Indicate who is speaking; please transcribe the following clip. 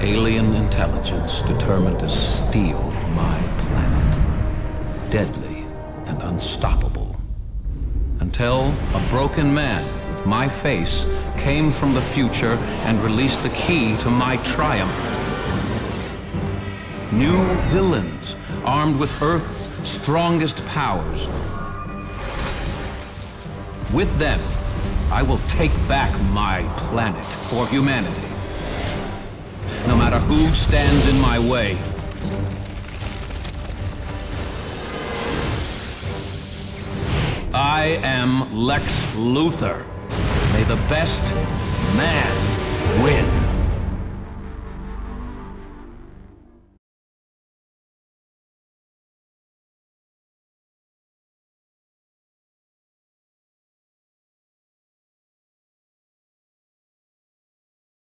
Speaker 1: alien intelligence determined to steal my planet. Deadly and unstoppable. Until a broken man with my face came from the future and released the key to my triumph. New villains, armed with Earth's strongest powers. With them, I will take back my planet for humanity. No matter who stands in my way. I am Lex Luthor. May the best man win.